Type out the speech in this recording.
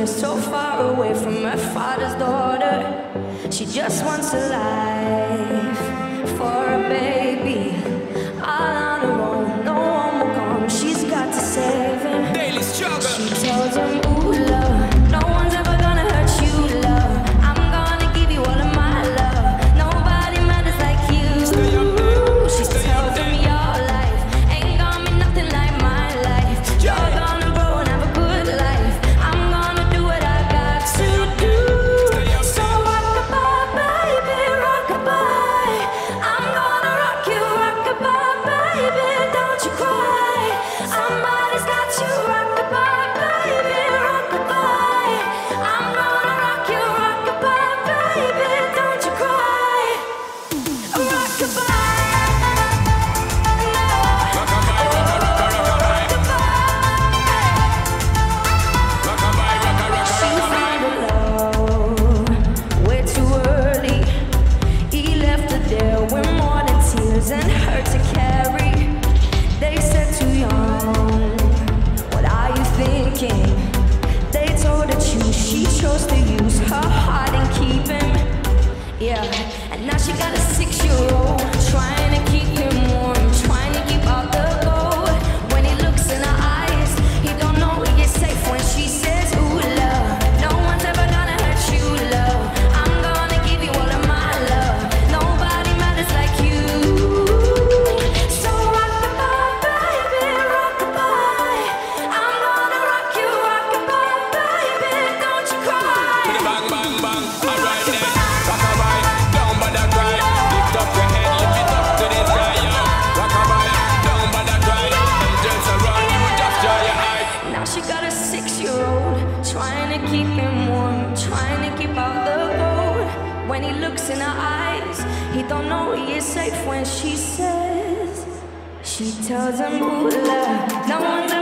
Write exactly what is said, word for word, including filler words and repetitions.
somewhere so far away from her father's daughter. She just wants a life for a baby. All on her own, no one will come. She's got to save him. Daily struggle. She tells him, ooh, love, no one's ever gonna hurt you, love. I'm gonna give you all of my love. Nobody matters like you. Stay up there. She Stay tells up him there. your life ain't gonna be nothing like my life. You're gonna grow and have a good life. I'm gonna do what I got to do. So rock-a-bye, baby, rock-a-bye. I'm gonna rock you, rock-a-bye, baby, don't you cry. Somebody's got you, rock-a-bye, baby, rock-a-bye. I'm gonna rock you, rock-a-bye, baby, don't you cry. Rock-a-bye. And her to carry. They said too young, what are you thinking? They told her choose, she chose to use her heart and keep him. Yeah, and now she got a six-year-old trying to keep him warm, trying to keep out the cold. When he looks in her eyes, he don't know he gets safe when she says, ooh, love, no one's ever gonna hurt you, love. I'm gonna give you all of my love. Nobody matters like you. Trying to keep him warm, trying to keep out the cold. When he looks in her eyes, he don't know he is safe when she says, she tells him, ooh, love, no one's